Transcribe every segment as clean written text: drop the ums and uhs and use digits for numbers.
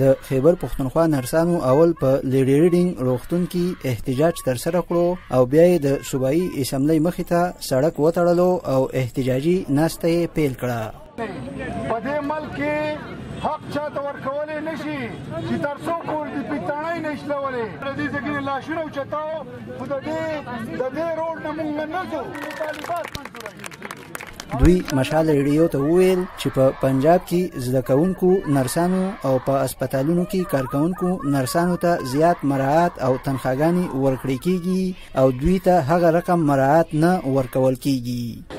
د خیبر پښتونخوا نرسانو اول په لیډي ریډینګ روغتون کې احتجاج ترسره کړو او بیا د صوبایي اسمبلی مخې ته سړک وتړلو او احتجاجي ناسته یې پیل کړه. په دې ملک کې حق چاته ورکولی نشي چې تر څو پورې د پیتاڼۍ نه شلولی د دې ځای کې لاشونه اوچتاو خو د دې روډ نه موږ نه ځو طالبات منظوروي. دوی مشال ریډیو ته وویل چې په پنجاب کې زده کوونکو نرسانو او په اسپیټالونو کې کارکوونکو نرسانو ته زیات مراعات او تنخواګانې ورکړل کیږي او دوی ته هغه رقم مراعات نه ورکول کیږي.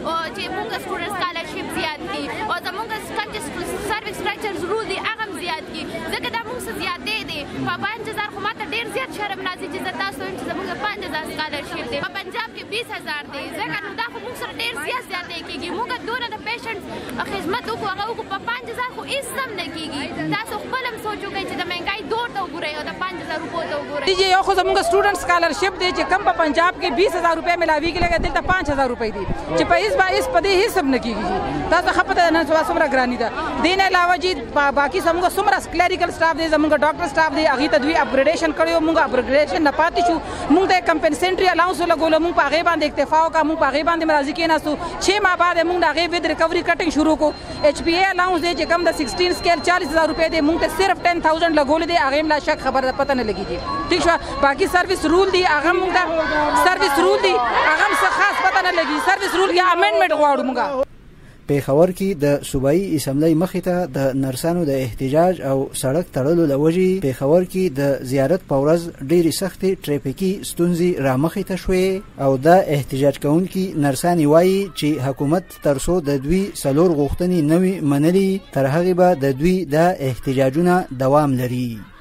په 5000 خو ماته ډیر زیات شرم راځي چې زه تاسو وایم چې زموږ 5000 سکالرشپ دی. په پنجاب کې 20000 دی ځکه نو دا خو موږ سره ډیر زیات دی کېږي. موږ دونه د پیشنټ خدمت وکړو هغه وکړو په 5000 خو هېڅ هم نه کېږي. تاسو خپل هم سوچ وکړئ چې د مهنګۍ دور ته وګورئ او د 5000 روپو ته وګورئ. یو خو زموږ سټوډنټ سکالرشپ دی چې کم په پنجاب کې 20000 روپۍ ملاویږي لکه دلته 5000 روپۍ دي چې په هېڅ په دې هېڅ هم نه کېږي. تاسو ښه پته نن سبا څومره ګراني ده. دې نه علاوه چې باقي زموږ څومره کلریکل سټاف دی زموږ ډاکټر سټاف دی هغې ته دوی اپګریډیشن کړی موږ اپګریډیشن نه پاتې شو. موږ ته کمپنسنټري الاونس ولګولو موږ په هغې باندې اکتفا وکړه موږ په هغې باندې راضي کېناستو. 6 ماه بعد موږ د هغې ود ریکوري کټنګ شروع کړو. ایچ پی اے الاونس دی چې کم د 16 سکیل 40000 روپۍ دی موږ ته صرف 10000 لګولې دی هغې لا شک خبر پته نه لګېږي. ټیک شوه. باقي سروس رول دی هغه موږ ته سروس رول دی هغه هم څه خاص پته نه لګي. سروس رول کې امینډمنټ غواړو موږ. پیښور کې د صوبایي اسمبلی مخې ته د نرسانو د احتجاج او سړک تړلو له وجې پیښور کې د زیارت په ورځ ډېرې سختې ټریفیکي ستونزې رامخې ته شوې او دا احتجاج کوونکي نرسانې وایي چې حکومت تر څو د دوی 4 غوښتنې نه وي منلي تر هغې به د دوی دا احتجاجونه دوام لري.